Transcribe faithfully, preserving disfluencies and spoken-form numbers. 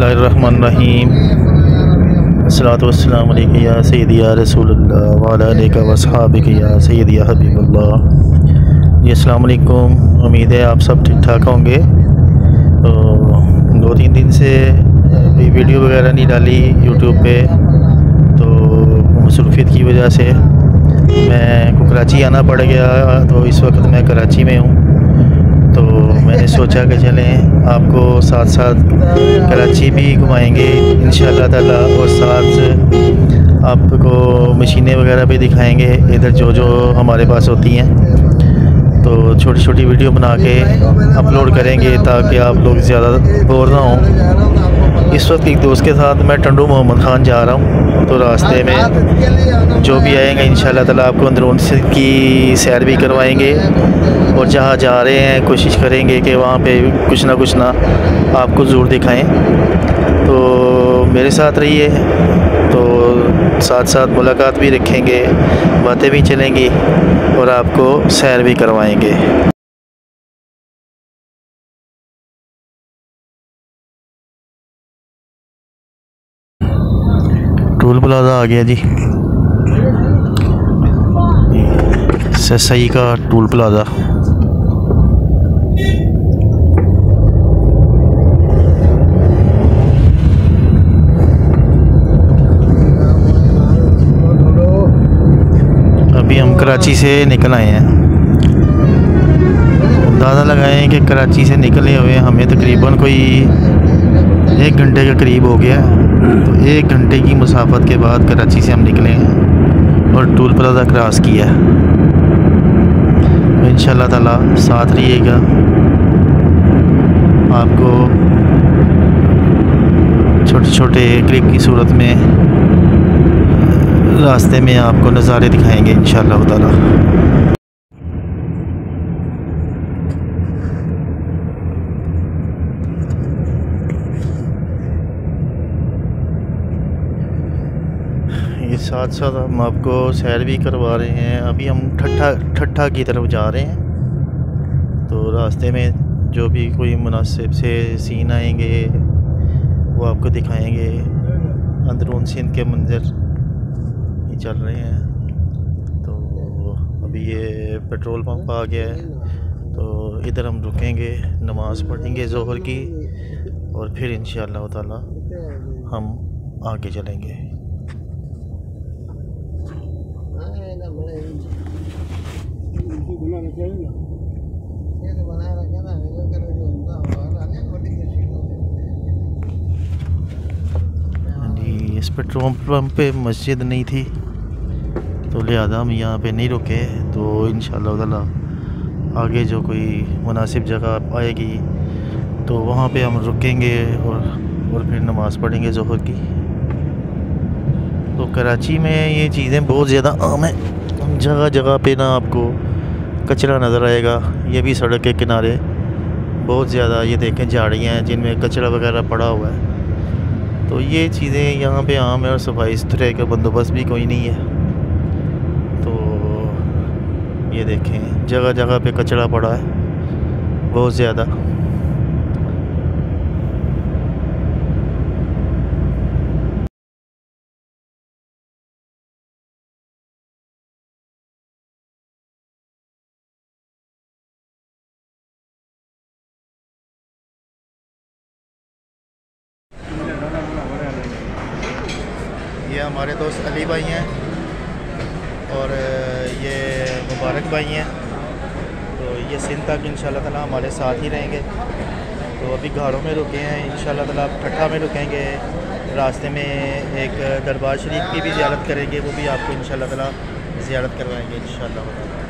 बिस्मिल्लाहिर्रहमानिर्रहीम। अस्सलातु वस्सलामु अलैका या सय्यदी या रसूलल्लाह व अला आलिका व अस्हाबिका या सय्यदी या हबीबल्लाह। जी अस्सलामु अलैकुम। उम्मीद है आप सब ठीक ठाक होंगे। तो दो तीन दिन से कोई वीडियो वगैरह नहीं डाली यूट्यूब पे, तो मसरूफियत की वजह से मैं को कराची आना पड़ गया। तो इस वक्त मैं कराची में हूँ। तो मैंने सोचा कि चलें आपको साथ साथ कराची भी घुमाएंगे इंशाअल्लाह ताला, और साथ आपको मशीनें वगैरह भी दिखाएंगे इधर जो जो हमारे पास होती हैं। तो छोटी छोटी वीडियो बना के अपलोड करेंगे ताकि आप लोग ज़्यादा बोर ना हों। इस वक्त एक दोस्त के साथ मैं टंडू मोहम्मद ख़ान जा रहा हूँ। तो रास्ते में जो भी आएंगे इंशाअल्लाह ताला आपको अंदरून की सैर भी करवाएंगे, और जहाँ जा रहे हैं कोशिश करेंगे कि वहाँ पे कुछ ना कुछ ना आपको ज़रूर दिखाएं। तो मेरे साथ रहिए, तो साथ साथ मुलाकात भी रखेंगे, बातें भी चलेंगी और आपको सैर भी करवाएंगे। टोल प्लाजा आ गया जी, सही का टोल प्लाजा। अभी हम कराची से निकल आए हैं। अंदाज़ा लगाएं कि कराची से निकले हुए हमें तकरीबन कोई एक घंटे के करीब हो गया। तो एक घंटे की मुसाफत के बाद कराची से हम निकले हैं और टोल प्लाजा क्रॉस किया। तो इंशाअल्लाह ताला साथ रहिएगा, आपको छोटे छोटे क्लिप की सूरत में रास्ते में आपको नज़ारे दिखाएंगे इंशाअल्लाह ताला। ये साथ साथ हम आपको सैर भी करवा रहे हैं। अभी हम ठट्ठा ठट्ठा की तरफ जा रहे हैं। तो रास्ते में जो भी कोई मुनासिब से सीन आएंगे वो आपको दिखाएंगे। अंदरून सिंध के मंज़र चल रहे हैं। तो अभी ये पेट्रोल पंप आ गया है, तो इधर हम रुकेंगे, नमाज़ पढ़ेंगे ज़ोहर की, और फिर इंशाअल्लाह ताला हम आगे चलेंगे। जी इस पेट्रोल पंप पे मस्जिद नहीं थी, तो लिहाजा हम यहाँ पे नहीं रुके। तो इंशाअल्लाह ताला आगे जो कोई मुनासिब जगह आएगी तो वहाँ पे हम रुकेंगे और और फिर नमाज़ पढ़ेंगे ज़ोहर की। तो कराची में ये चीज़ें बहुत ज़्यादा आम हैं। जगह जगह पे ना आपको कचरा नज़र आएगा। ये भी सड़क के किनारे बहुत ज़्यादा ये देखें झाड़ियाँ हैं जिनमें कचरा वगैरह पड़ा हुआ है। तो ये चीज़ें यहाँ पे आम है, और सफाई सुथरे का बंदोबस्त भी कोई नहीं है। तो ये देखें जगह जगह पे कचरा पड़ा है बहुत ज़्यादा। ये हमारे दोस्त अली भाई हैं और ये मुबारक भाई हैं। तो ये सिंध तक इंशाअल्लाह ताला हमारे साथ ही रहेंगे। तो अभी घाड़ों में रुके हैं, इंशाअल्लाह ताला ठट्ठा में रुकेंगे। रास्ते में एक दरबार शरीफ की भी ज़ियारत करेंगे, वो भी आपको इंशाअल्लाह ताला ज़ियारत करवाएंगे इंशाअल्लाह।